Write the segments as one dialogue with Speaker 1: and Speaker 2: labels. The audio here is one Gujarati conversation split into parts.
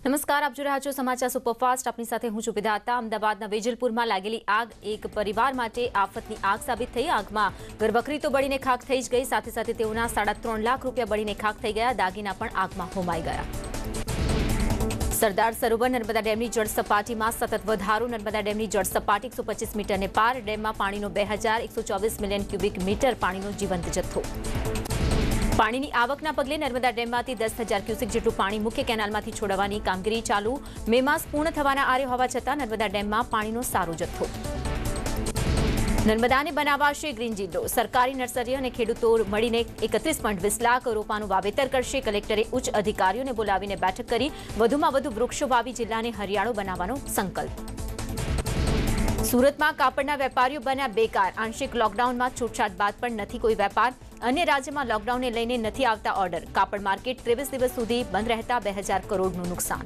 Speaker 1: નમસ્કાર, આપ જોઈ રહ્યા છો સમાચાર સુપરફાસ્ટ. આપની સાથે હું છું વિધાતા. અમદાવાદના વેજલપુરમાં લાગેલી આગ એક પરિવાર માટે આફતની આગ સાબિત થઈ. આગમાં ઘરવખરી તો બળીને ખાખ થઈ જ ગઈ, સાથે સાથે તેઓના 3.5 લાખ રૂપિયા બળીને ખાખ થઈ ગયા. દાગીના પણ આગમાં હોમાઈ ગયા. સરદાર સરોવર નર્મદા ડેમની જળ સપાટીમાં સતત વધારો. નર્મદા ડેમની જળ સપાટી 125 મીટરને પાર. ડેમમાં પાણીનો 2124 મિલિયન ક્યુબિક મીટર પાણીનો જીવંત જથ્થો. પાણીની આવકના પગલે નર્મદા ડેમમાંથી 10,000 ક્યુસેક જેટલું પાણી મુખ્ય કેનાલમાંથી છોડવાની કામગીરી ચાલુ. મે માસ પૂર્ણ થવાના આરે હોવા છતાં નર્મદા ડેમમાં પાણીનો સારો જથ્થો. નર્મદાને બનાવાશે ગ્રીન જિલ્લો. સરકારી નર્સરી અને ખેડૂતો મળીને 31.20 લાખ રોપાનું વાવેતર કરશે. કલેક્ટરે ઉચ્ચ અધિકારીઓને બોલાવીને બેઠક કરી. વધુમાં વધુ વૃક્ષો વાવી જિલ્લાને હરિયાળો બનાવવાનો સંકલ્પ. સુરતમાં કાપડના વેપારીઓ બન્યા બેકાર. આંશિક લોકડાઉનમાં છૂટછાટ બાદ પણ નથી કોઈ વેપાર. અન્ય રાજ્યમાં લોકડાઉનને લઈને નથી આવતા ઓર્ડર. કાપડ માર્કેટ 23 દિવસ સુધી બંધ રહેતા 2,000 કરોડનું નુકસાન.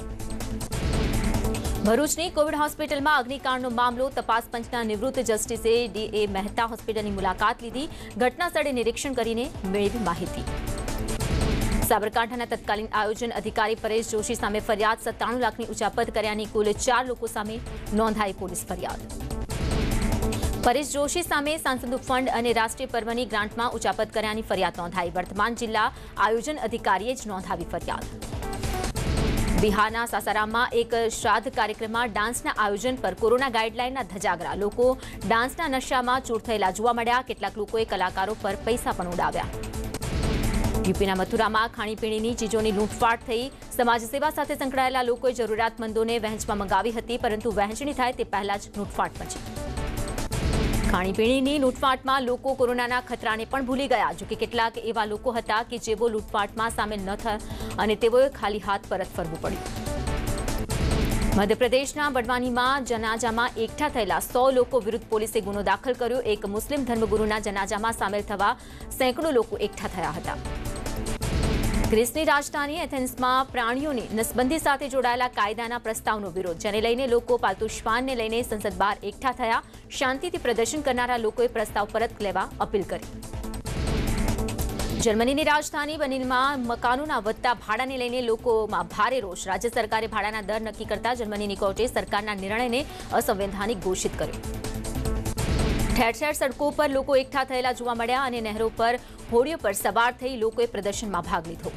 Speaker 1: ભરૂચની કોવિડ હોસ્પિટલમાં અગ્નિકાંડનો મામલો. તપાસ પંચના નિવૃત્ત જસ્ટિસે ડીએ મહેતા હોસ્પિટલની મુલાકાત લીધી. ઘટના સ્થળે નિરીક્ષણ કરીને મેળવી માહિતી. સાબરકાંઠાના તત્કાલીન આયોજન અધિકારી પરેશ જોશી સામે ફરિયાદ. 97 લાખની ઉચાપત કર્યાની કુલ 4 લોકો સામે નોંધાઈ પોલીસ ફરિયાદ. પરેશ જોશી સામે સાંસદ ફંડ અને રાષ્ટ્રીય પર્વની ગ્રાન્ટમાં ઉચાપત કર્યાની ફરિયાદ નોંધાઈ. વર્તમાન જિલ્લા આયોજન અધિકારીએ જ નોંધાવી ફરિયાદ. બિહારના સાસારામમાં એક શ્રાદ્ધ કાર્યક્રમમાં ડાન્સના આયોજન પર કોરોના ગાઈડલાઈનના ધજાગરા. લોકો ડાન્સના નશામાં ચૂર થયેલા જોવા મળ્યા. કેટલાક લોકોએ કલાકારો પર પૈસા પણ ઉડાવ્યા. યુપીના મથુરામાં ખાણીપીણીની ચીજોની લૂંટફાટ થઈ. સમાજ સેવા સાથે સંકળાયેલા લોકોએ જરૂરિયાતમંદોને વહેંચમાં મંગાવી હતી, પરંતુ વહેંચણી થાય તે પહેલા જ લૂંટફાટ મચી. ખાણીપીણીની લૂંટફાટમાં લોકો કોરોનાના ખતરાને પણ ભૂલી ગયા. જોકે કેટલાક એવા લોકો હતા કે જેઓ લૂંટફાટમાં સામેલ ન થયા અને તેઓએ ખાલી હાથ પરત ફરવું પડ્યું. મધ્યપ્રદેશના બડવાનીમાં જનાજામાં એકઠા થયેલા 100 લોકો વિરુદ્ધ પોલીસે ગુનો દાખલ કર્યો. એક મુસ્લિમ ધર્મગુરુના જનાજામાં સામેલ થવા સેંકડો લોકો એકઠા થયા હતા. ગ્રીસની રાજધાની એથેન્સમાં પ્રાણીઓની નસબંધી સાથે જોડાયેલા કાયદાના પ્રસ્તાવનો વિરોધ, જેને લઈને લોકો પાલતુ શ્વાનને લઈને સંસદ બહાર એકઠા થયા. શાંતિથી પ્રદર્શન કરનારા લોકોએ પ્રસ્તાવ પરત લેવા અપીલ કરી. જર્મનીની રાજધાની બર્લિનમાં મકાનોના વધતા ભાડાને લઈને લોકોમાં ભારે રોષ. રાજ્ય સરકારે ભાડાના દર નક્કી કરતા જર્મનીની કોર્ટે સરકારના નિર્ણયને અસંવૈધાનિક ઘોષિત કર્યો. ઠેર ઠેર સડકો પર લોકો એકઠા થયેલા જોવા મળ્યા અને નહેરો પર હોડીઓ પર સવાર થઈ લોકોએ પ્રદર્શનમાં ભાગ લીધો.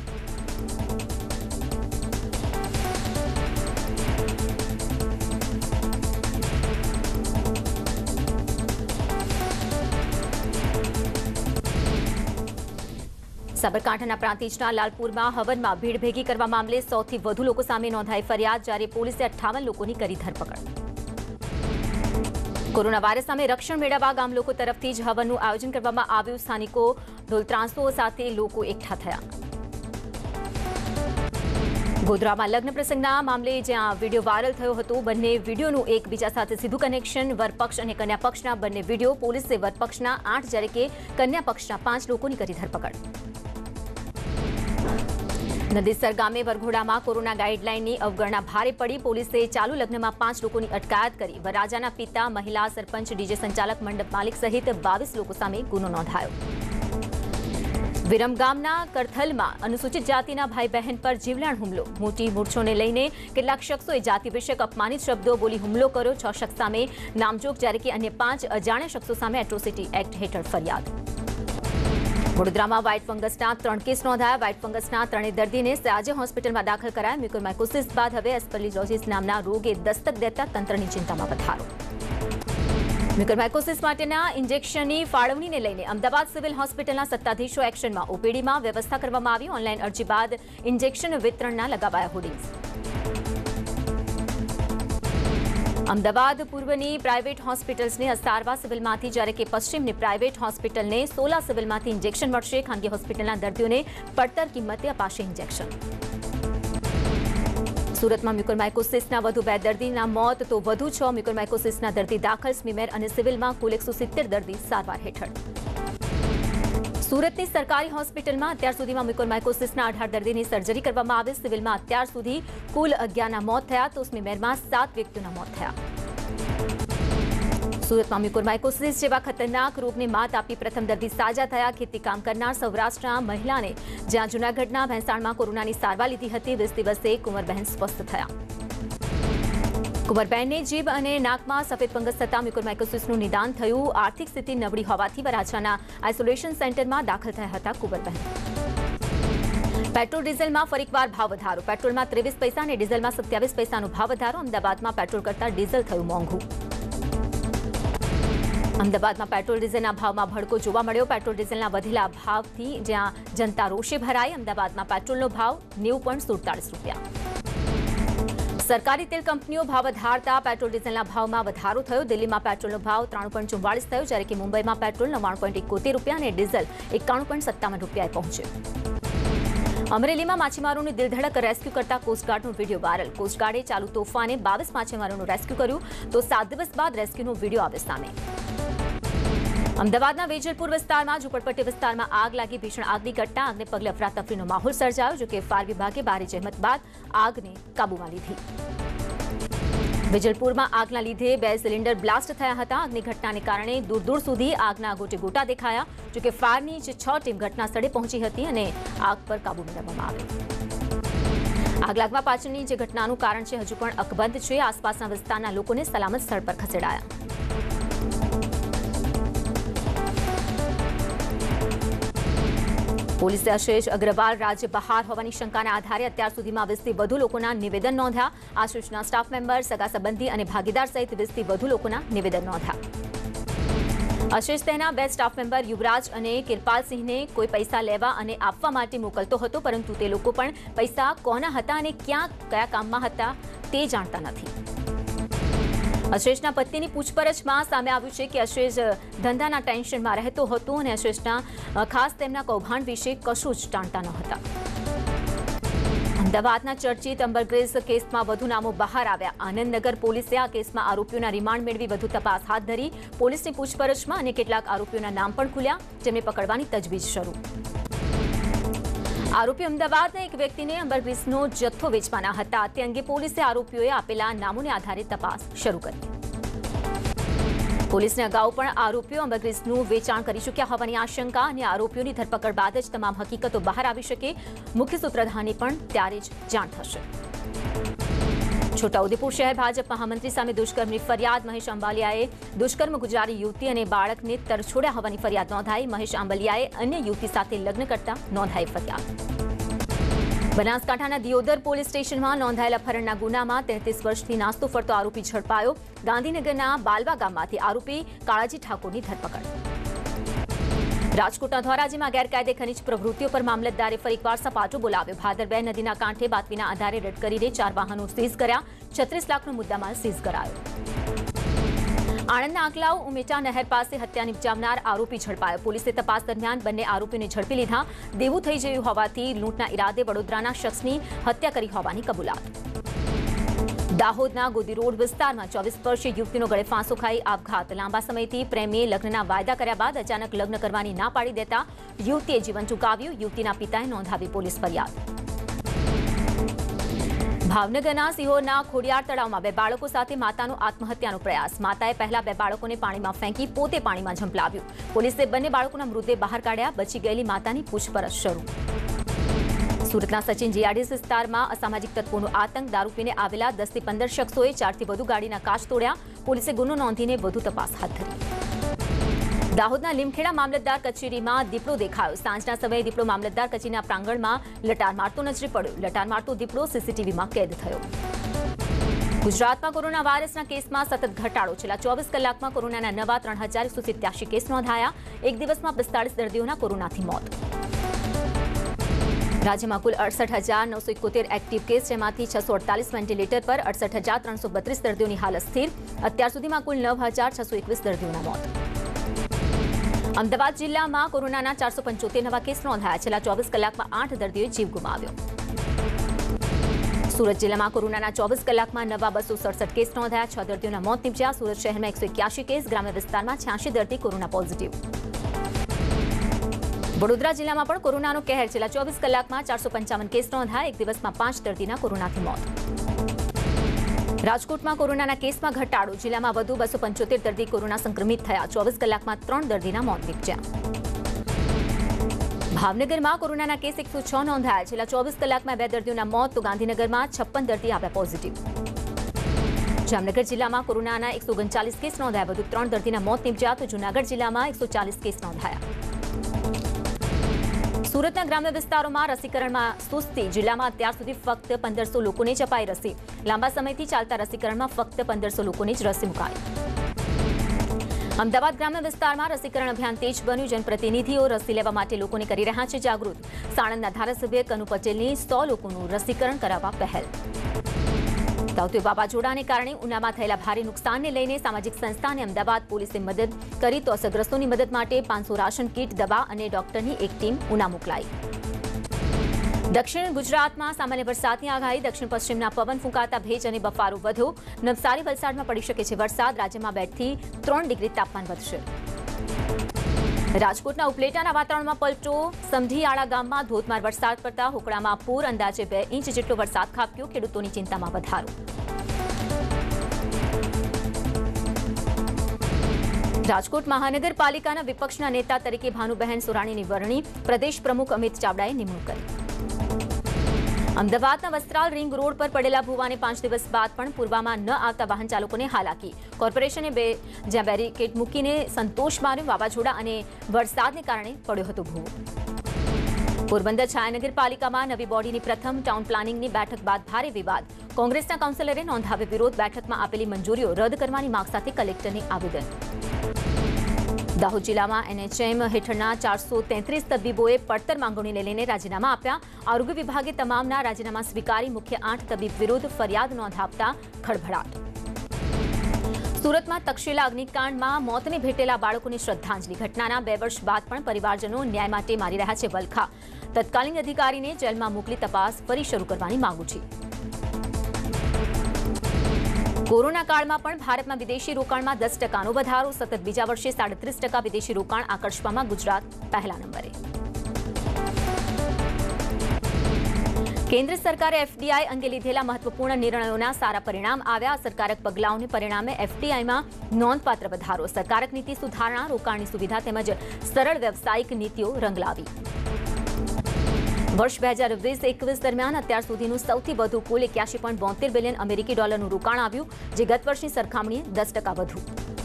Speaker 1: સાબરકાંઠાના પ્રાંતિજના લાલપુરમાં હવનમાં ભીડ ભેગી કરવા મામલે 100થી વધુ લોકો સામે નોંધાઈ ફરિયાદ, જ્યારે પોલીસે 58 લોકોની કરી ધરપકડ. કોરોના વાયરસ સામે રક્ષણ મેળવવા ગામ લોકો તરફથી જ હવનનું આયોજન કરવામાં આવ્યું. સ્થાનિકો ઢોલ-ત્રાંસો સાથે લોકો એકઠા થયા. ગોધરામાં લગ્ન પ્રસંગના મામલે જ્યાં વિડીયો વાયરલ થયો હતો, બંને વિડીયોનું એકબીજા સાથે સીધું કનેક્શન. વરપક્ષ અને કન્યા પક્ષના બંને વિડીયો. પોલીસે વરપક્ષના 8 જ્યારે કે કન્યા પક્ષના 5 લોકોની કરી ધરપકડ. નદીસર ગામે વરઘોડામાં કોરોના ગાઈડલાઈનની અવગણના ભારે પડી. પોલીસે ચાલુ લગ્નમાં 5 લોકોની અટકાયત કરી. વરરાજાના પિતા, મહિલા સરપંચ, ડીજે સંચાલક, મંડપ માલિક સહિત 22 લોકો સામે ગુનો નોંધાયો. વિરમગામના કરથલમાં અનુસૂચિત જાતિના ભાઈ બહેન પર જીવલેણ હુમલો. મોટી મૂર્છોને લઈને કેટલાક શખ્સોએ જાતિ વિષયક અપમાનિત શબ્દો બોલી હુમલો કર્યો. 6 શખ્સ સામે નામજોગ, જ્યારે કે અન્ય 5 અજાણ્યા શખ્સો સામે એટ્રોસિટી એક્ટ હેઠળ ફરિયાદ. વડોદરામાં વ્હાઇટ ફંગસના 3 કેસ નોંધાયા. વ્હાઇટ ફંગસના 3 દર્દીને સયાજી હોસ્પિટલમાં દાખલ કરાયા. મ્યુકોરમાઇકોસિસ બાદ હવે એસ્પર્ગિલોસિસ નામના રોગે દસ્તક દેતા તંત્રની ચિંતામાં વધારો. મ્યુકોરમાઇકોસિસ માટેના ઇન્જેક્શનની ફાળવણીને લઈને અમદાવાદ સિવિલ હોસ્પિટલના સત્તાધીશો એક્શનમાં. ઓપીડીમાં વ્યવસ્થા કરવામાં આવી. ઓનલાઈન અરજી બાદ ઇન્જેક્શન વિતરણના લગાવાયા હોર્ડિંગ્સ. અમદાવાદ પૂર્વની પ્રાઇવેટ હોસ્પિટલ્સને સારવાર સિવિલમાંથી, જ્યારે કે પશ્ચિમની પ્રાઇવેટ હોસ્પિટલને સોલા સિવિલમાંથી ઇન્જેક્શન મળશે. ખાનગી હોસ્પિટલના દર્દીઓને પડતર કિંમતે અપાશે ઇન્જેક્શન. સુરતમાં મ્યુકોરમાઇકોસિસના વધુ 2 દર્દીના મોત, તો વધુ 6 મ્યુકોરમાઇકોસિસના દર્દી દાખલ. સ્મીમેર અને સિવિલમાં કુલ 170 દર્દી સારવાર હેઠળ. સુરતની સરકારી હોસ્પિટલમાં અત્યાર સુધીમાં મ્યુકોરમાઇકોસિસના 18 દર્દીની સર્જરી કરવામાં આવી. સિવિલમાં અત્યાર સુધી કુલ 11ના મોત થયા, તો સ્મીમેરમાં 7 વ્યક્તિઓના મોત થયા. સુરતમાં મ્યુકોરમાઇકોસિસ જેવા ખતરનાક રોગને માત આપી પ્રથમ દર્દી સાજા થયા. ખેતી કામ કરનાર સૌરાષ્ટ્રના મહિલાને જ્યાં જૂનાગઢના ભેંસાણમાં કોરોનાની સારવાર લીધી હતી 20 દિવસે કુંવરબહેન સ્વસ્થ થયા. કુંવરબહેનને જીભ અને નાકમાં સફેદ ફંગસ થતા મ્યુકોરમાઇકોસિસનું નિદાન થયું. આર્થિક સ્થિતિ નબળી હોવાથી વરાછાના આઇસોલેશન સેન્ટરમાં દાખલ થયા હતા કુંવરબહેન. પેટ્રોલ ડીઝલમાં ફરીકવાર ભાવ વધારો. પેટ્રોલમાં 23 પૈસા અને ડીઝલમાં 27 પૈસાનો ભાવ વધારો. અમદાવાદમાં પેટ્રોલ કરતાં ડીઝલ થયું મોંઘું. અમદાવાદમાં પેટ્રોલ ડીઝલના ભાવમાં ભડકો જોવા મળ્યો. પેટ્રોલ ડીઝલના વધેલા ભાવથી જ્યાં જનતા રોષે ભરાઈ. અમદાવાદમાં પેટ્રોલનો ભાવ 90.47 રૂપિયા. સરકારી તેલ કંપનીઓ ભાવ વધારતા પેટ્રોલ ડીઝલના ભાવમાં વધારો થયો. દિલ્હીમાં પેટ્રોલનો ભાવ 3.44 થયો, જ્યારે કે મુંબઈમાં પેટ્રોલ 99.71 રૂપિયા અને ડીઝલ 91.57 રૂપિયાએ પહોંચ્યો. અમરેલીમાં માછીમારોનું દિલધડક રેસ્ક્યુ કરતા કોસ્ટગાર્ડનો વિડીયો વાયરલ. કોસ્ટગાર્ડે ચાલુ તોફાને 22 માછીમારોનું રેસ્ક્યુ કર્યું તો 7 દિવસ બાદ રેસ્ક્યુનો વિડીયો આવે સામે. અમદાવાદના વેજલપુર વિસ્તારમાં ઝુંપડપટ્ટી વિસ્તારમાં આગ લાગી. ભીષણ આગની ઘટના. આગને પગલે અફરાતફરીનો માહોલ સર્જાયો. જોકે ફાયર વિભાગે ભારે જહેમત બાદ આગને કાબૂમાં લીધી. વેજલપુરમાં આગના લીધે 2 સિલિન્ડર બ્લાસ્ટ થયા હતા. આગની ઘટનાને કારણે દૂર દૂર સુધી આગના ગોટે ગોટા દેખાયા. જોકે ફાયરની 6 ટીમ ઘટના સ્થળે પહોંચી હતી અને આગ પર કાબૂ મેળવવામાં આવ્યો. આગ લાગવા પાછળની જે ઘટનાનું કારણ છે હજુ પણ અકબંધ છે. આસપાસના વિસ્તારના લોકોને સલામત સ્થળ પર ખસેડાયા. પોલીસે આશિષ અગ્રવાલ રાજ્ય બહાર હોવાની શંકાના આધારે અત્યાર સુધીમાં 20થી વધુ લોકોના નિવેદન નોંધ્યા. આશિષના સ્ટાફ મેમ્બર, સગા સંબંધી અને ભાગીદાર સહિત 20થી વધુ લોકોના નિવેદન નોંધ્યા. આશિષ તેના 2 સ્ટાફ મેમ્બર યુવરાજ અને કિરપાલસિંહને કોઈ પૈસા લેવા અને આપવા માટે મોકલતો હતો, પરંતુ તે લોકો પણ પૈસા કોના હતા અને કયા કામમાં હતા તે જાણતા નથી. આશિષના પત્નીની પૂછપરછમાં સામે આવ્યું છે કે આશિષ ધંધાના ટેન્શનમાં રહેતો હતો અને આશિષના ખાસ તેમના કૌભાંડ વિશે કશું જ જાણતા ન હતા. અમદાવાદના ચર્ચિત અમ્બરગ્રીસ કેસમાં વધુ નામો બહાર આવ્યા. આનંદનગર પોલીસે આ કેસમાં આરોપીઓના રિમાન્ડ મેળવી વધુ તપાસ હાથ ધરી. પોલીસની પૂછપરછમાં અને કેટલાક આરોપીઓના નામ પણ ખુલ્યા, જેમને પકડવાની તજવીજ શરૂ. આરોપી અમદાવાદના એક વ્યક્તિને અમ્બરગ્રીસનો જથ્થો વેચવાના હતા. તે અંગે પોલીસે આરોપીઓએ આપેલા નામોને આધારે તપાસ શરૂ કરી. પોલીસને અગાઉ પણ આરોપીઓ અમ્બરગ્રીસનું વેચાણ કરી ચૂક્યા હોવાની આશંકા અને આરોપીઓની ધરપકડ બાદ જ તમામ હકીકતો બહાર આવી શકે. મુખ્ય સૂત્રધારની પણ ત્યારે જ જાણ થશે. છોટાઉદેપુર શહેર ભાજપ મહામંત્રી સામે દુષ્કર્મની ફરિયાદ. મહેશ આંબલિયાએ દુષ્કર્મ ગુજારી યુવતી અને બાળકને તરછોડ્યા હોવાની ફરિયાદ નોંધાઈ. મહેશ આંબલિયાએ અન્ય યુવતી સાથે લગ્ન કરતા નોંધાઈ ફરિયાદ. બનાસકાંઠાના દિયોદર પોલીસ સ્ટેશનમાં નોંધાયેલા અપહરણના ગુનામાં 33 વર્ષથી નાસ્તો ફરતો આરોપી ઝડપાયો. ગાંધીનગરના બાલવા ગામમાંથી આરોપી કાળાજી ઠાકોરની ધરપકડ. રાજકોટના ધોરાજીમાં ગેરકાયદે ખનીજ પ્રવૃત્તિઓ પર મામલતદારે ફરીકવાર સપાટો બોલાવ્યો. ભાદર 2 નદીના કાંઠે બાતમીના આધારે રેડ કરીને 4 વાહનો સીઝ કર્યા. 36 લાખનો મુદ્દામાલ સીઝ કરાયો. આણંદના આંકલાવ ઉમેટા નહેર પાસે હત્યા નિપજાવનાર આરોપી ઝડપાયો. પોલીસે તપાસ દરમિયાન બંને આરોપીઓને ઝડપી લીધા. દેવું થઈ ગયું હોવાથી લૂંટના ઈરાદે વડોદરાના શખ્સની હત્યા કરી હોવાની કબૂલાત. દાહોદના ગોદી રોડ વિસ્તારમાં 24 વર્ષીય યુવતીનો ગળે ફાંસો ખાઈ આપઘાત. લાંબા સમયથી પ્રેમીએ લગ્નના વાયદા કર્યા બાદ અચાનક લગ્ન કરવાની ના પાડી દેતા યુવતીએ જીવન ટૂંકાવ્યું. યુવતીના પિતાએ નોંધાવી પોલીસ ફરિયાદ. ભાવનગરના સિહોરના ખોડિયાર તળાવમાં 2 બાળકો સાથે માતાનો આત્મહત્યાનો પ્રયાસ. માતાએ પહેલા 2 બાળકોને પાણીમાં ફેંકી પોતે પાણીમાં ઝંપલાવ્યું. પોલીસે બંને બાળકોના મૃતદેહ બહાર કાઢ્યા. બચી ગયેલી માતાની પૂછપરછ શરૂ. સુરતના સચિન જીઆરડીસ વિસ્તારમાં અસામાજિક તત્વોનો આતંક. દારૂ પીને આવેલા 10 થી 15 શખ્સોએ 4 થી વધુ ગાડીના કાચ તોડ્યા. પોલીસે ગુનો નોંધીને વધુ તપાસ હાથ ધરી. દાહોદના લીમખેડા મામલતદાર કચેરીમાં દીપડો દેખાયો. સાંજના સમયે દીપડો મામલતદાર કચેરીના પ્રાંગણમાં લટાર મારતો નજરે પડ્યો. લટાર મારતો દીપડો સીસીટીવીમાં કેદ થયો. ગુજરાતમાં કોરોના વાયરસના કેસમાં સતત ઘટાડો. છેલ્લા 24 કલાકમાં કોરોનાના નવા 3187 કેસ નોંધાયા. એક દિવસમાં 45 દર્દીઓના કોરોનાથી મોત. રાજ્યમાં કુલ 68,971 એક્ટિવ કેસ, જેમાંથી 648 વેન્ટિલેટર પર. 68,332 દર્દીઓની હાલત સ્થિર. અત્યાર સુધીમાં કુલ 9,621 દર્દીઓના મોત. અમદાવાદ જિલ્લામાં કોરોનાના 475 નવા કેસ નોંધાયા. છેલ્લા 24 કલાકમાં 8 દર્દીઓએ જીવ ગુમાવ્યો. સુરત જિલ્લામાં કોરોનાના 24 કલાકમાં નવા 267 કેસ નોંધાયા. 6 દર્દીઓના મોત નીપજ્યા. સુરત શહેરમાં 181 કેસ. ગ્રામ્ય વિસ્તારમાં 86 દર્દી કોરોના પોઝિટિવ. વડોદરા જિલ્લામાં પણ કોરોનાનો કહેર. છેલ્લા 24 કલાકમાં 455 કેસ નોંધાયા. એક દિવસમાં 5 દર્દીના કોરોનાથી મોત. રાજકોટમાં કોરોનાના કેસમાં ઘટાડો, જિલ્લામાં વધુ 275 દર્દી કોરોના સંક્રમિત થયા, 24 કલાકમાં 3 દર્દીના મોત નીપજ્યા. ભાવનગરમાં કોરોનાના કેસ 106 નોંધાયા, છેલ્લા 24 કલાકમાં 2 દર્દીઓના મોત, તો ગાંધીનગરમાં 56 દર્દી આવ્યા પોઝિટિવ. જામનગર જિલ્લામાં કોરોનાના 139 કેસ નોંધાયા, વધુ 3 દર્દીના મોત નીપજ્યા, તો જૂનાગઢ જિલ્લામાં 140 કેસ નોંધાયા. સુરતના ગ્રામ્ય વિસ્તારોમાં રસીકરણમાં સુસ્તી, જિલ્લામાં અત્યાર સુધી ફક્ત 1500 લોકોને જ અપાઈ રસી. લાંબા સમયથી ચાલતા રસીકરણમાં ફક્ત 1500 લોકોને જ રસી મુકાઈ. અમદાવાદ ગ્રામ્ય વિસ્તારમાં રસીકરણ અભિયાન તેજ બન્યું, જનપ્રતિનિધિઓ રસી લેવા માટે લોકોને કરી રહ્યા છે જાગૃત. સાણંદના ધારાસભ્ય કનુ પટેલની 100 લોકોનું રસીકરણ કરાવવા પહેલ. તાઉતે વાવાઝોડાને કારણે ઉનામાં થયેલા ભારે નુકસાનને લઈને સામાજિક સંસ્થા અને અમદાવાદ પોલીસે મદદ કરી, તો અસરગ્રસ્તોની મદદ માટે 500 રાશન કીટ, દવા અને ડોક્ટરની એક ટીમ ઉના મોકલાઈ. દક્ષિણ ગુજરાતમાં સામાન્ય વરસાદની આગાહી, દક્ષિણ પશ્ચિમના પવન ફૂંકાતા ભેજ અને બફારો વધ્યો. નવસારી વલસાડમાં પડી શકે છે વરસાદ, રાજ્યમાં 2 થી 3 ડિગ્રી તાપમાન વધશે. રાજકોટના ઉપલેટાના વાતાવરણમાં પલટો, સમઢીયાળા ગામમાં ધોધમાર વરસાદ પડતા હોકળામાં પૂર, અંદાજે 2 ઇંચ જેટલો વરસાદ ખાબક્યો, ખેડૂતોની ચિંતામાં વધારો. રાજકોટ મહાનગરપાલિકાના વિપક્ષના નેતા તરીકે ભાનુબહેન સોરાણીની વરણી, પ્રદેશ પ્રમુખ અમિત ચાવડાએ નિમણૂક કરી. અમદાવાદના વસ્ત્રાલ રિંગ રોડ પર પડેલા ભૂવાને 5 દિવસ બાદ પણ પૂરવામાં ન આવતા વાહન ચાલકોને હાલાકી. કોર્પોરેશને જ્યાં બેરિકેડ મૂકીને સંતોષ માન્યો, વાવાઝોડા અને વરસાદને કારણે પડ્યો હતો ભૂવો. પોરબંદર છાયાનગરપાલિકામાં નવી બોડીની પ્રથમ ટાઉન પ્લાનિંગની બેઠક બાદ ભારે વિવાદ. કોંગ્રેસના કાઉન્સિલરે નોંધાવ્યો વિરોધ, બેઠકમાં આપેલી મંજૂરીઓ રદ કરવાની માંગ સાથે કલેક્ટરને આવેદન. દાહોદ જિલ્લામાં એનએચએમ હેઠળના 433 તબીબોએ પડતર માંગણીને લઈને રાજીનામા આપ્યા. આરોગ્ય વિભાગે તમામના રાજીનામા સ્વીકારી, મુખ્ય 8 તબીબ વિરુદ્ધ ફરિયાદ નોંધાવતા ખળભળાટ. સુરતમાં તક્ષશિલા અગ્નિકાંડમાં મોતને ભેટેલા બાળકોની શ્રદ્ધાંજલિ, ઘટનાના 2 વર્ષ બાદ પણ પરિવારજનો ન્યાય માટે મારી રહ્યા છે વલખા. તત્કાલીન અધિકારીને જેલમાં મોકલી તપાસ ફરી શરૂ કરવાની માંગ ઉઠી. કોરોના કાળમાં પણ ભારતમાં વિદેશી રોકાણમાં 10%નો વધારો, સતત બીજા વર્ષે 37% વિદેશી રોકાણ આકર્ષવામાં ગુજરાત પહેલા નંબરે. કેન્દ્ર સરકારે એફડીઆઈ અંગે લીધેલા મહત્વપૂર્ણ નિર્ણયોના સારા પરિણામ આવ્યા. અસરકારક પગલાઓને પરિણામે એફડીઆઈમાં નોંધપાત્ર વધારો. અસરકારક નીતિ સુધારણા, રોકાણની સુવિધા તેમજ સરળ વ્યવસાયિક નીતિઓ રંગ લાવી. વર્ષ 2020-21 દરમિયાન અત્યાર સુધીનું સૌથી વધુ કુલ 81.72 બિલિયન અમેરિકી ડોલરનું રોકાણ આવ્યું, જે ગત વર્ષની સરખામણીએ 10% વધુ.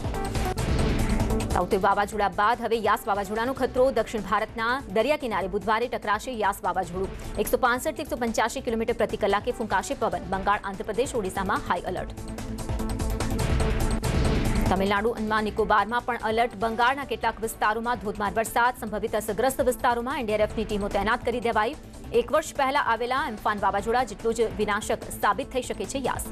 Speaker 1: તાઉતે વાવાઝોડા બાદ હવે યાસ વાવાઝોડાનો ખતરો. દક્ષિણ ભારતના દરિયા કિનારે બુધવારે ટકરાશે યાસ વાવાઝોડું. 165-185 કિલોમીટર પ્રતિ કલાકે ફૂંકાશે પવન. બંગાળ, આંધ્રપ્રદેશ, ઓડિશામાં હાઈ એલર્ટ. તમિલનાડુ, અંદમાન નિકોબારમાં પણ એલર્ટ. બંગાળના કેટલાક વિસ્તારોમાં ધોધમાર વરસાદ, સંભવિત અસરગ્રસ્ત વિસ્તારોમાં એનડીઆરએફની ટીમો તૈનાત કરી દેવાઈ. 1 વર્ષ પહેલા આવેલા એમ્ફાન વાવાઝોડા જેટલું જ વિનાશક સાબિત થઈ શકે છે યાસ.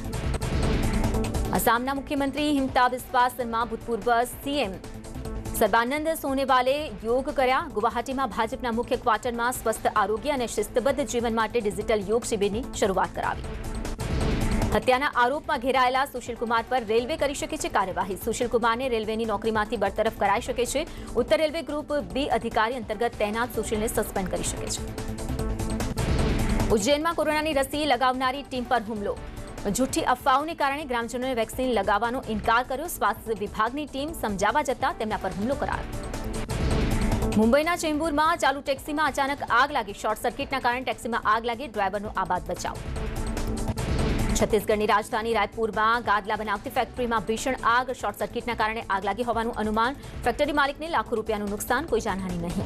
Speaker 1: આસામના મુખ્યમંત્રી હિમંતા બિસ્વા શર્મા, ભૂતપૂર્વ સીએમ સર્બાનંદ સોનોવાલે યોગ કર્યા. ગુવાહાટીમાં ભાજપના મુખ્ય ક્વાર્ટરમાં સ્વસ્થ આરોગ્ય અને શિસ્તબદ્ધ જીવન માટે ડિજિટલ યોગ શિબિરની શરૂઆત કરાવી. હત્યાના આરોપમાં ઘેરાયેલા સુશીલકુમાર પર રેલવે કરી શકે છે કાર્યવાહી. સુશીલકુમારને રેલવેની નોકરીમાંથી બરતરફ કરાઈ શકે છે. ઉત્તર રેલવે ગ્રુપ બી અધિકારી અંતર્ગત તૈનાત સુશીલને સસ્પેન્ડ કરી શકે છે. ઉજ્જૈનમાં કોરોનાની રસી લગાવનારી ટીમ પર હુમલો. જૂઠી અફવાઓને કારણે ગ્રામજનોએ વેક્સિન લગાવવાનો ઇનકાર કર્યો. સ્વાસ્થ્ય વિભાગની ટીમ સમજાવવા જતાં તેમના પર હુમલો કરાયો. મુંબઈના ચેમ્બુરમાં ચાલુ ટેક્સીમાં અચાનક આગ લાગી. શોર્ટ સર્કિટના કારણે ટેક્સીમાં આગ લાગી, ડ્રાઈવરનો આબાદ બચાવ. છત્તીસગઢની રાજધાની રાયપુરમાં ગાદલા બનાવતી ફેક્ટરીમાં ભીષણ આગ. શોર્ટ સર્કિટના કારણે આગ લાગી હોવાનું અનુમાન. ફેક્ટરી માલિકને લાખો રૂપિયાનું નુકસાન, કોઈ જાનહાનિ નહીં.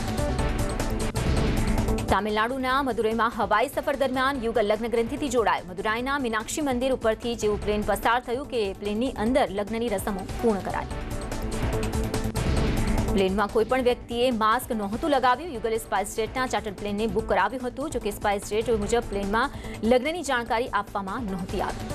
Speaker 1: તામિલનાડુના મદુરાઈમાં હવાઈ સફર દરમિયાન યુગલ લગ્ન ગ્રંથિથી જોડાયો. મદુરાઈના મીનાક્ષી મંદિર ઉપરથી જેવું પ્લેન પસાર થયું કે પ્લેનની અંદર લગ્નની રસમો પૂર્ણ કરાઈ. પ્લેનમાં કોઈપણ વ્યક્તિએ માસ્ક નહોતું લગાવ્યું. યુગલે સ્પાઇસ જેટના ચાર્ટર પ્લેનને બુક કરાવ્યું હતું, જોકે સ્પાઇસ જેટ મુજબ પ્લેનમાં લગ્નની જાણકારી આપવામાં નહોતી આવી.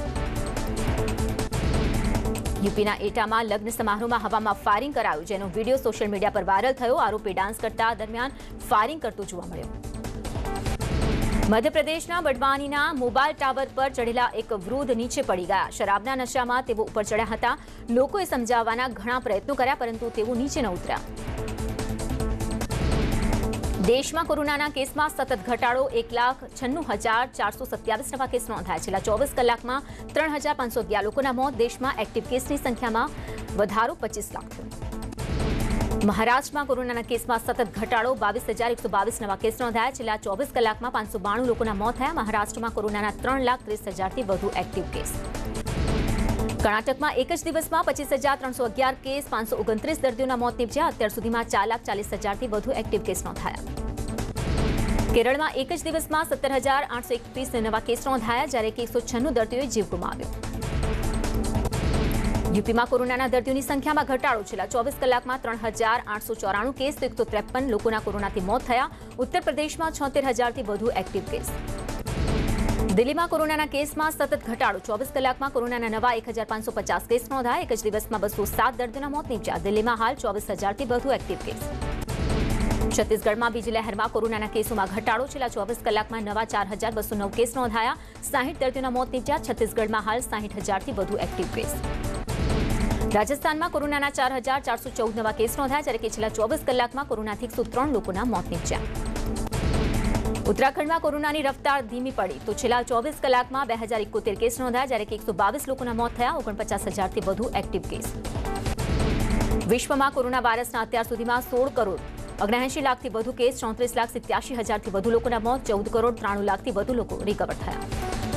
Speaker 1: યુપીના એટામાં લગ્ન સમારોહમાં હવામાં ફાયરિંગ કરાયું, જેનો વિડીયો સોશિયલ મીડિયા પર વાયરલ થયો. આરોપી ડાન્સ કરતા દરમિયાન ફાયરિંગ કરતો જોવા મળ્યો. મધ્યપ્રદેશના બડવાનીના મોબાઈલ ટાવર પર ચઢેલા એક વૃદ્ધ નીચે પડી ગયા. શરાબના નશામાં તેઓ ઉપર ચડ્યા હતા. લોકોએ સમજાવવાના ઘણા પ્રયત્નો કર્યા, પરંતુ તેઓ નીચે ન ઉતર્યા. દેશમાં કોરોનાના કેસમાં સતત ઘટાડો 1,96,427 નવા કેસ નોંધાયા. છેલ્લા 24 કલાકમાં 3,511 લોકોના મોત. દેશમાં એક્ટિવ કેસની સંખ્યામાં વધારો 25 લાખ થયો. મહારાષ્ટ્રમાં કોરોનાના કેસમાં સતત ઘટાડો 22,122 નવા કેસ નોંધાયા. છેલ્લા 24 કલાકમાં 592 લોકોના મોત થયા. મહારાષ્ટ્રમાં કોરોનાના 3,30,000થી વધુ એક્ટિવ કેસ. કર્ણાટકમાં એક જ દિવસમાં 25,311 કેસ, 529 દર્દીઓના મોત નીપજ્યા. અત્યાર સુધીમાં 4,40,000થી વધુ એક્ટિવ કેસ નોંધાયા. કેરળમાં એક જ દિવસમાં 17,821 નવા કેસ નોંધાયા, જ્યારે કે 196 દર્દીઓએ જીવ ગુમાવ્યો. યુપીમાં કોરોનાના દર્દીઓની સંખ્યામાં ઘટાડો. છેલ્લા 24 કલાકમાં 3,894 કેસ, 153 લોકોના કોરોનાથી મોત થયા. ઉત્તર પ્રદેશમાં 76,000થી વધુ એક્ટિવ કેસ. દિલ્હીમાં કોરોનાના કેસમાં સતત ઘટાડો. 24 કલાકમાં કોરોનાના નવા 1,550 કેસ નોંધાયા. એક જ દિવસમાં 207 દર્દીઓના મોત નીપજ્યા. દિલ્હીમાં હાલ 24,000થી વધુ એક્ટિવ કેસ. છત્તીસગઢમાં બીજી લહેરમાં કોરોનાના કેસોમાં ઘટાડો. છેલ્લા 24 કલાકમાં નવા 4,209 કેસ નોંધાયા. 60 દર્દીઓના મોત નીપજ્યા. છત્તીસગઢમાં હાલ 60,000થી વધુ એક્ટિવ કેસ. રાજસ્થાનમાં કોરોનાના 4,414 નવા કેસ નોંધાયા, જ્યારે કે છેલ્લા 24 કલાકમાં કોરોનાથી 103 લોકોના મોત નીપજ્યા. ઉત્તરાખંડમાં કોરોનાની રફતાર ધીમી પડી તો છેલ્લા 24 કલાકમાં 2,071 કેસ નોંધાયા, જ્યારે કે 122 લોકોના મોત થયા. 49,000થી વધુ એક્ટિવ કેસ. વિશ્વમાં કોરોના વાયરસના અત્યાર સુધીમાં 16,79 લાખથી વધુ કેસ, 34,87,000થી વધુ લોકોના મોત, 14,93 લાખથી વધુ લોકો રિકવર થયા.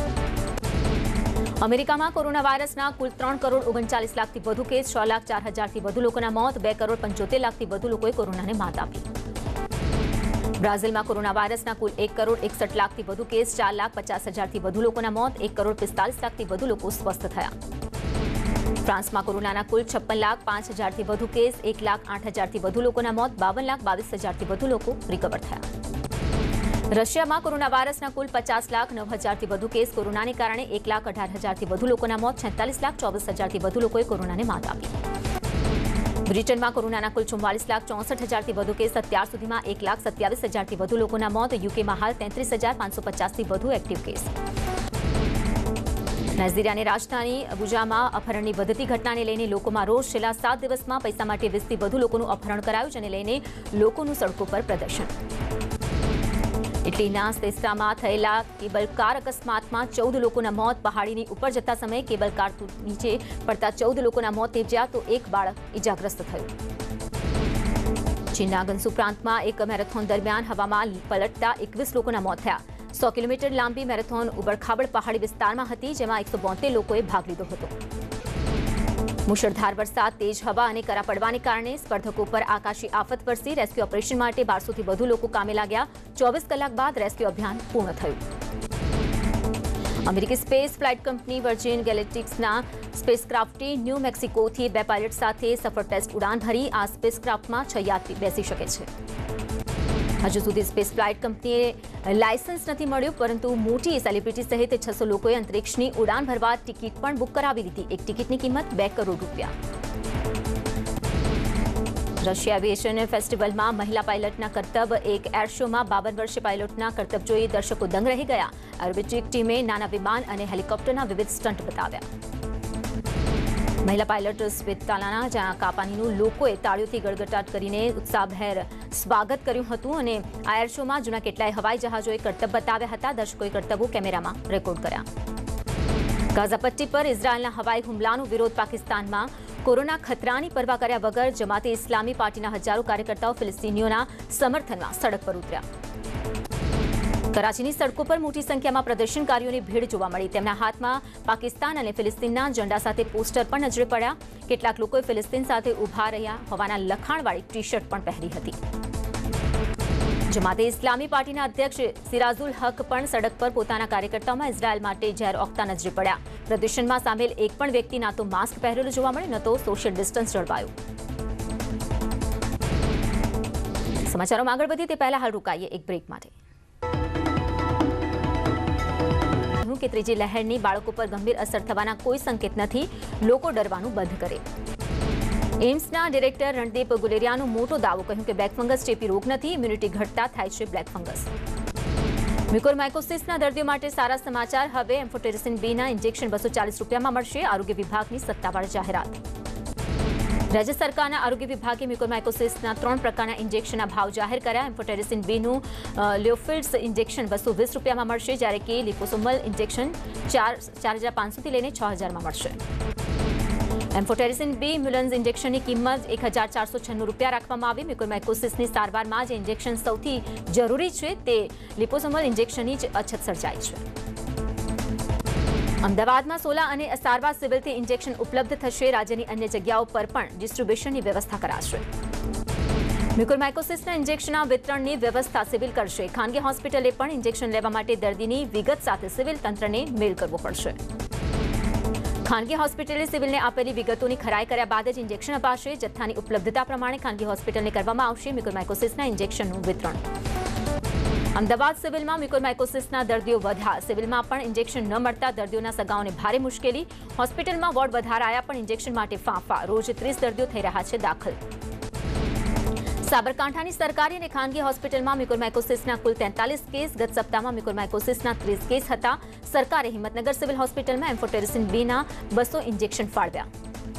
Speaker 1: અમેરિકામાં કોરોના વાયરસના કુલ 3,39 લાખથી વધુ કેસ, 6,04,000થી વધુ લોકોના મોત, 2,75 લાખથી વધુ લોકોએ કોરોનાને માત આપી. બ્રાઝિલમાં કોરોના વાયરસના કુલ 1,61 લાખથી વધુ કેસ, 4,50,000થી વધુ લોકોના મોત, 1,45 લાખથી વધુ લોકો સ્વસ્થ થયા. ફ્રાન્સમાં કોરોનાના કુલ 56,05,000થી વધુ કેસ, 1,08,000થી વધુ લોકોના મોત, 52,22,000થી વધુ લોકો રિકવર થયા. રશિયામાં કોરોના વાયરસના કુલ 50,09,000થી વધુ કેસ, કોરોનાને કારણે 1,18,000થી વધુ લોકોના મોત, 46,24,000થી વધુ લોકોએ કોરોનાને માત આપી. બ્રિટનમાં કોરોનાના કુલ 44,64,000થી વધુ કેસ, અત્યાર સુધીમાં 1,27,000થી વધુ લોકોના મોત. યુકેમાં હાલ 33,550થી વધુ એક્ટિવ કેસ. નાઇજીરિયાની રાજધાની અબુજામાં અપહરણની વધતી ઘટનાને લઈને લોકોમાં રોષ. છેલ્લા 7 દિવસમાં પૈસા માટે 20થી વધુ લોકોનું અપહરણ કરાયું, જેને લઈને લોકોનું સડકો પર પ્રદર્શન. ઇટલીના સેસ્ટામાં થયેલા કેબલ કાર અકસ્માતમાં 14 લોકોના મોત. પહાડીની ઉપર જતા સમયે કેબલ કાર નીચે પડતા 14 લોકોના મોત નીપજ્યા તો એક બાળક ઇજાગ્રસ્ત થયું. ચીનના ગંસુ પ્રાંતમાં એક મેરેથોન દરમિયાન હવામાં પલટતા 21 લોકોના મોત થયા. 100 કિલોમીટર લાંબી મેરેથોન ઉબડખાબડ પહાડી વિસ્તારમાં હતી, જેમાં 172 લોકોએ ભાગ લીધો હતો. મુશળધાર વરસાદ, તેજ હવા અને કરા પડવાને કારણે સ્પર્ધકો પર આકાશી આફત વરસી. રેસ્ક્યુ ઓપરેશન માટે 1200થી વધુ લોકો કામે લાગ્યા. 24 કલાક બાદ રેસ્ક્યુ અભિયાન પૂર્ણ થયું. અમેરિકી સ્પેસ ફ્લાઇટ કંપની વર્જિન ગેલેક્ટિક્સના સ્પેસક્રાફ્ટે ન્યૂ મેક્સિકોથી 2 પાયલટ સાથે સફળ ટેસ્ટ ઉડાન ભરી. આ સ્પેસક્રાફ્ટમાં 6 યાત્રી બેસી શકે છે. હજુ સુધી સ્પેસ ફ્લાઇટ કંપનીએ લાયસન્સ નથી મળ્યું, પરંતુ મોટી સેલિબ્રિટી સહિત 600 લોકોએ અંતરિક્ષની ઉડાન ભરવા ટિકિટ પણ બુક કરાવી દીધી. એક ટિકિટની કિંમત 2 કરોડ રૂપિયા. રશિયા એવિએશન ફેસ્ટિવલમાં મહિલા પાયલટના કરતબ. એક એર શોમાં 52 વર્ષીય પાયલટના કરતબ જોઈ દર્શકો દંગ રહી ગયા. એરોબેટિક ટીમે નાના વિમાન અને હેલિકોપ્ટરના વિવિધ સ્ટન્ટ બતાવ્યા. મહિલા પાયલટ સ્વેતલાના કાપાનીનું લોકોએ તાળીઓથી ગડગડાટ કરીને ઉત્સાહભેર સ્વાગત કર્યું હતું. અને આ એર શોમાં જૂના કેટલાય હવાઈ જહાજોએ કરતબ બતાવ્યા હતા. દર્શકોએ કરતબો કેમેરામાં રેકોર્ડ કર્યા. ગાઝા પટ્ટી પર ઇઝરાયલના હવાઈ હુમલાનો વિરોધ. પાકિસ્તાનમાં કોરોના ખતરાની પરવા કર્યા વગર જમાતે ઇસ્લામી પાર્ટીના હજારો કાર્યકર્તાઓ ફિલિસ્તીનીઓના સમર્થનમાં સડક પર ઉતર્યા. કરાચીની સડકો પર મોટી સંખ્યામાં પ્રદર્શનકારીઓની ભીડ જોવા મળી. તેમના હાથમાં પાકિસ્તાન અને ફિલિસ્તીનના ઝંડા સાથે પોસ્ટર પણ નજરે પડ્યા. કેટલાક લોકોએ ફિલિસ્તીન સાથે ઊભા રહ્યા હોવાના લખાણવાળી ટી શર્ટ પણ પહેરી હતી. જમાતે ઇસ્લામી પાર્ટીના અધ્યક્ષ સિરાજુલ હક પણ સડક પર પોતાના કાર્યકર્તાઓમાં ઇઝરાયલ માટે ઝેર ઓકતા નજરે પડ્યા. પ્રદર્શનમાં સામેલ એક પણ વ્યક્તિ ના તો માસ્ક પહેરેલું જોવા મળે, ન તો સોશિયલ ડિસ્ટન્સ જળવાયું. સમાચારોમાં આગળ વધીએ તે પહેલા હાલ રોકાઈએ એક બ્રેક માટે. કે ત્રીજી લહેરની બાળકો પર ગંભીર અસર થવાના કોઈ સંકેત નથી. લોકો ડરવાનું બંધ કરે. એમ્સના ડિરેક્ટર રણદીપ ગુલેરિયાનો મોટો દાવો. કહ્યું કે બ્લેક ફંગસ ચેપી રોગ નથી, ઇમ્યુનિટી ઘટતા થાય છે બ્લેક ફંગસ. મ્યુકોરમાઇકોસિસના દર્દીઓ માટે સારા સમાચાર. હવે એમ્ફોટેરિસિન બીના ઇન્જેક્શન 240 રૂપિયામાં મળશે. આરોગ્ય વિભાગની સત્તાવાર જાહેરાત. રાજ્ય સરકારના આરોગ્ય વિભાગે મ્યુકોરમાઇકોસિસના 3 પ્રકારના ઇન્જેક્શનના ભાવ જાહેર કર્યા. એમ્ફોટેરેસિન બીનું લિયોફિલ્ડ્સ ઇન્જેક્શન 220 રૂપિયામાં મળશે, જ્યારે કે લિપોસોમલ ઇન્જેક્શન 4,500થી લઈને 6,000માં મળશે. એમ્ફોટેરેસિન બી ઇમ્યુલન્સ ઇન્જેક્શનની કિંમત 1,496 રૂપિયા રાખવામાં આવી. મ્યુકોરમાઇકોસિસની સારવારમાં જે ઇન્જેક્શન સૌથી જરૂરી છે તે લિપોસોમલ ઇન્જેક્શનની જ અછત સર્જાઈ છે. અમદાવાદમાં 16 અને અસારવા સિવિલથી ઇન્જેક્શન ઉપલબ્ધ થશે. રાજ્યની અન્ય જગ્યાઓ પર પણ ડિસ્ટ્રીબ્યુશનની વ્યવસ્થા કરાશે. મ્યુકોરમાઇકોસિસના ઇન્જેક્શનના વિતરણની વ્યવસ્થા સિવિલ કરશે. ખાનગી હોસ્પિટલે પણ ઇન્જેક્શન લેવા માટે દર્દીની વિગત સાથે સિવિલ તંત્રને મેલ કરવો પડશે. ખાનગી હોસ્પિટલે સિવિલને આપેલી વિગતોની ખરાઈ કર્યા બાદ જ ઇન્જેક્શન અપાશે. જથ્થાની ઉપલબ્ધતા પ્રમાણે ખાનગી હોસ્પિટલને કરવામાં આવશે મ્યુકોરમાઇકોસિસના ઇન્જેક્શનનું વિતરણ. અમદાવાદ સિવિલમાં મ્યુકોરમાઇકોસિસના દર્દીઓ વધ્યા. સિવિલમાં પણ ઇન્જેક્શન ન મળતા દર્દીઓના સગાઓને ભારે મુશ્કેલી. હોસ્પિટલમાં વોર્ડ વધારાયા પણ ઇન્જેક્શન માટે ફાંફા. રોજ 30 દર્દીઓ થઈ રહ્યા છે દાખલ. સાબરકાંઠાની સરકારી અને ખાનગી હોસ્પિટલમાં મ્યુકોરમાઇકોસિસના કુલ 43 કેસ. ગત સપ્તાહમાં મ્યુકોરમાઇકોસિસના 30 કેસ હતા. સરકારે હિંમતનગર સિવિલ હોસ્પિટલમાં એમ્ફોટેરેસિન બીના 200 ઇન્જેક્શન ફાળવ્યા.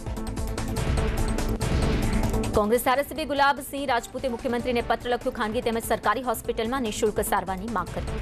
Speaker 1: કોંગ્રેસ ધારાસભ્ય ગુલાબસિંહ રાજપૂતે મુખ્યમંત્રીને પત્ર લખ્યો. ખાનગી તેમજ સરકારી હોસ્પિટલમાં નિઃશુલ્ક સારવારની માંગ કરી.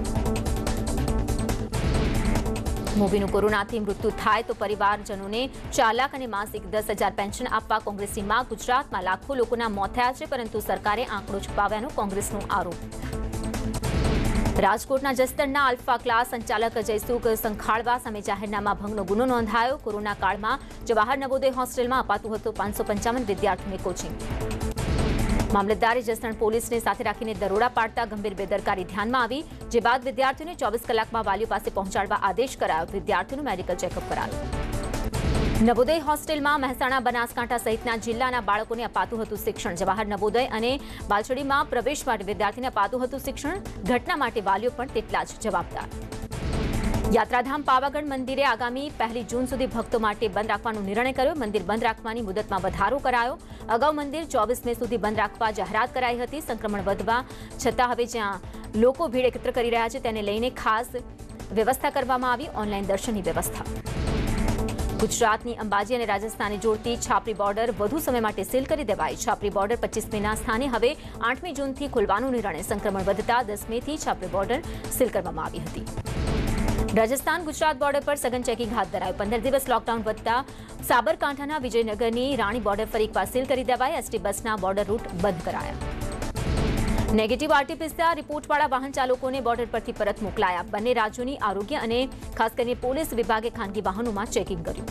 Speaker 1: મોભીનું કોરોનાથી મૃત્યુ થાય તો પરિવારજનોને 4 લાખ અને માસિક 10,000 પેન્શન આપવા કોંગ્રેસની માંગ. ગુજરાતમાં લાખો લોકોના મોત થયા છે, પરંતુ સરકારે આંકડો છુપાવ્યાનો કોંગ્રેસનો આરોપ. રાજકોટના જસદણના આલ્ફા ક્લાસ સંચાલક જયસુખ સંખાળવા સામે જાહેરનામા ભંગનો ગુનો નોંધાયો. કોરોના કાળમાં જવાહર નવોદય હોસ્ટેલમાં અપાતું હતું 555 વિદ્યાર્થીઓને કોચિંગ. મામલતદારે જસદણ પોલીસને સાથે રાખીને દરોડા પાડતા ગંભીર બેદરકારી ધ્યાનમાં આવી. જે બાદ વિદ્યાર્થીઓને 24 કલાકમાં વાલીઓ પાસે પહોંચાડવા આદેશ કરાયો. વિદ્યાર્થીઓનું મેડિકલ ચેકઅપ કરાયું. નવોદય હોસ્ટેલમાં મહેસાણા, બનાસકાંઠા સહિતના જિલ્લાના બાળકોને અપાતું હતું શિક્ષણ. જવાહર નવોદય અને બાલછડીમાં પ્રવેશ માટે વિદ્યાર્થીને અપાતું હતું શિક્ષણ. ઘટના માટે વાલીઓ પણ તેટલા જ જવાબદાર. યાત્રાધામ પાવાગઢ મંદિરે આગામી 1 જૂન સુધી ભક્તો માટે બંધ રાખવાનો નિર્ણય કર્યો. મંદિર બંધ રાખવાની મુદતમાં વધારો કરાયો. અગાઉ મંદિર 24 મે સુધી બંધ રાખવા જાહેરાત કરાઈ હતી. સંક્રમણ વધવા છતાં હવે જ્યાં લોકો ભીડ એકત્ર કરી રહ્યા છે તેને લઈને ખાસ વ્યવસ્થા કરવામાં આવી. ઓનલાઈન દર્શનની વ્યવસ્થા. ગુજરાતની અંબાજી અને રાજસ્થાનને જોડતી છાપરી બોર્ડર વધુ સમય માટે સીલ કરી દેવાઈ. છાપરી બોર્ડર 25 મેના સ્થાને હવે 8મી જૂનથી ખોલવાનો નિર્ણય. સંક્રમણ વધતા 10 મેથી છાપરી બોર્ડર સીલ કરવામાં આવી હતી. રાજસ્થાન ગુજરાત બોર્ડર પર સઘન ચેકિંગ હાથ ધરાયું. 15 દિવસ લોકડાઉન વધતા સાબરકાંઠાના વિજયનગરની રાણી બોર્ડર ફરી એકવાર સીલ કરી દેવાઈ. એસટી બસના બોર્ડર રૂટ બંધ કરાયા. નેગેટિવ આરટીપીસીઆર રિપોર્ટવાળા વાહન ચાલકોને બોર્ડર પરથી પરત મોકલાયા. બંને રાજ્યોની આરોગ્ય અને ખાસ કરીને પોલીસ વિભાગે ખાનગી વાહનોમાં ચેકિંગ કર્યું.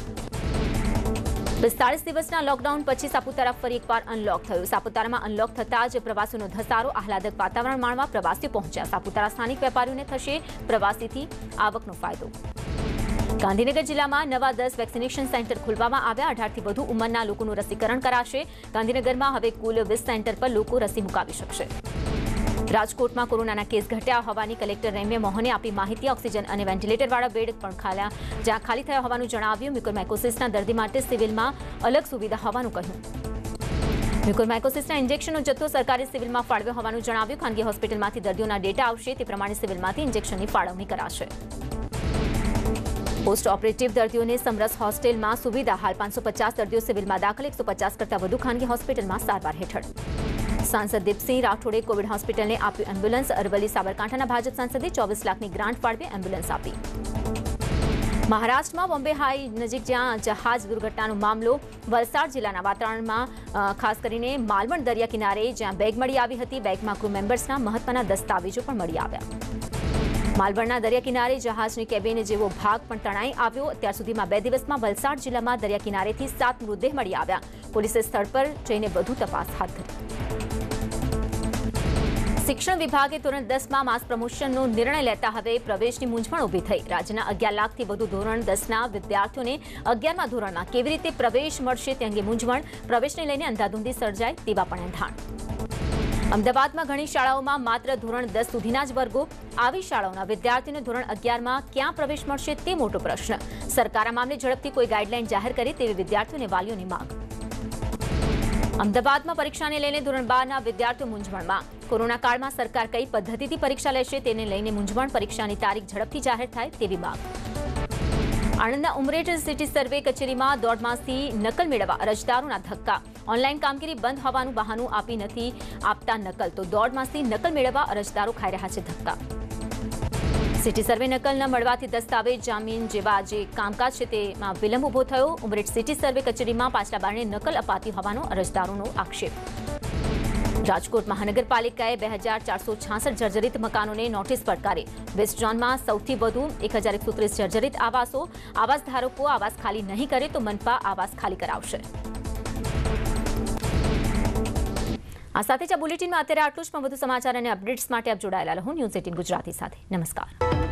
Speaker 1: 45 દિવસના લોકડાઉન પછી સાપુતારા ફરી એકવાર અનલોક થયું. સાપુતારામાં અનલોક થતાં જ પ્રવાસીઓનો ધસારો. આહલાદક વાતાવરણ માણવા પ્રવાસીઓ પહોંચ્યા. સાપુતારા સ્થાનિક વેપારીઓને થશે પ્રવાસીથી આવકનો ફાયદો. ગાંધીનગર જિલ્લામાં નવા 10 વેક્સિનેશન સેન્ટર ખોલવામાં આવ્યા. 18થી વધુ ઉંમરના લોકોનું રસીકરણ કરાશે. ગાંધીનગરમાં હવે કુલ 20 સેન્ટર પર લોકો રસી મુકાવી શકશે. રાજકોટમાં કોરોનાના કેસ ઘટ્યા હોવાની કલેક્ટર રેમ્યા મોહને આપી માહિતી. ઓક્સિજન અને વેન્ટિલેટરવાળા બેડ પણ ખાલી થયા હોવાનું જણાવ્યું. મ્યુકોરમાઇકોસિસના દર્દી માટે સિવિલમાં અલગ સુવિધા હોવાનું કહ્યું. મ્યુકોરમાઇકોસિસના ઇન્જેક્શનનો જથ્થો સરકારી સિવિલમાં ફાળવ્યો હોવાનું જણાવ્યું. ખાનગી હોસ્પિટલમાંથી દર્દીઓના ડેટા આવશે તે પ્રમાણે સિવિલમાંથી ઇન્જેક્શનની ફાળવણી કરાશે. પોસ્ટ ઓપરેટિવ દર્દીઓને સમરસ હોસ્ટેલમાં સુવિધા. હાલ 550 દર્દીઓ સિવિલમાં દાખલ. 150 કરતાં વધુ ખાનગી હોસ્પિટલમાં સારવાર હેઠળ. સાંસદ દીપસિંહ રાઠોડે કોવિડ હોસ્પિટલને આપ્યું એમ્બ્યુલન્સ. અરવલ્લી સાબરકાંઠાના ભાજપ સાંસદે 24 લાખની ગ્રાન્ટ ફાળવી એમ્બ્યુલન્સ આપી. મહારાષ્ટ્રમાં બોમ્બે હાઈ નજીક જ્યાં જહાજ દુર્ઘટનાનો મામલો. વલસાડ જિલ્લાના વાતાવરણમાં ખાસ કરીને માલવણ દરિયા કિનારે જ્યાં બેગ મળી આવી હતી. બેગમાં ક્રૂ મેમ્બર્સના મહત્વના દસ્તાવેજો પણ મળી આવ્યા. માલવણના દરિયા કિનારે જહાજની કેબિન જેવો ભાગ પણ તણાઈ આવ્યો. અત્યાર સુધીમાં 2 દિવસમાં વલસાડ જિલ્લામાં દરિયા કિનારેથી 7 મૃતદેહ મળી આવ્યા. પોલીસે સ્થળ પર જઈને વધુ તપાસ હાથ ધરી. શિક્ષણ વિભાગે ધોરણ 10માં માસ પ્રમોશનનો નિર્ણય લેતા હવે પ્રવેશની મૂંઝવણ ઊભી થઈ. રાજ્યના 11 લાખથી વધુ ધોરણ 10ના વિદ્યાર્થીઓને 11મા ધોરણમાં કેવી રીતે પ્રવેશ મળશે તે અંગે મૂંઝવણ. પ્રવેશને લઈને અંધાધૂંધી સર્જાય તેવા પણ એંધાણ. અમદાવાદમાં ઘણી શાળાઓમાં માત્ર ધોરણ 10 સુધીના જ વર્ગો. આવી શાળાઓના વિદ્યાર્થીઓને ધોરણ 11માં ક્યાં પ્રવેશ મળશે તે મોટો પ્રશ્ન. સરકાર આ મામલે ઝડપથી કોઈ ગાઈડલાઈન જાહેર કરે તેવી વિદ્યાર્થીઓ અને વાલીઓની માંગ. અમદાવાદમાં પરીક્ષાને લઈને ધોરણ 12ના વિદ્યાર્થીઓ મૂંઝવણમાં. કોરોના કાળમાં સરકાર કઈ પદ્ધતિથી પરીક્ષા લેશે તેને લઈને મૂંઝવણ. પરીક્ષાની તારીખ ઝડપથી જાહેર થાય તેવી માંગ. આણંદના ઉમરેઠ સિટી સર્વે કચેરીમાં દોઢ માસથી નકલ મેળવવા અરજદારોના ધક્કા. ઓનલાઈન કામગીરી બંધ હોવાનું બહાનું આપી નથી આપતા નકલ, તો દોઢ માસથી નકલ મેળવવા અરજદારો ખાઈ રહ્યા છે ધક્કા. સિટી સર્વે નકલ ન મળવાથી દસ્તાવેજ, જામીન જેવા જે કામકાજ છે તેમાં વિલંબ ઉભો થયો. ઉમરેઠ સિટી સર્વે કચેરીમાં પાછલા બારણે નકલ અપાતી હોવાનો અરજદારોનો આક્ષેપ. રાજકોટ મહાનગરપાલિકાએ 2466 જર્જરિત મકાનોને નોટિસ ફટકારી. વેસ્ટ ઝોનમાં સૌથી વધુ 1130 જર્જરિત આવાસો. આવાસ ધારકો આવાસ ખાલી નહીં કરે તો મનપા આવાસ ખાલી કરાવશે. આ સાથે જ આ બુલેટિનમાં અત્યારે આટલું જ. વધુ સમાચાર અને અપડેટ્સ માટે આપ જોડાયેલા રહો ન્યૂઝ 18 ગુજરાતી સાથે. નમસ્કાર.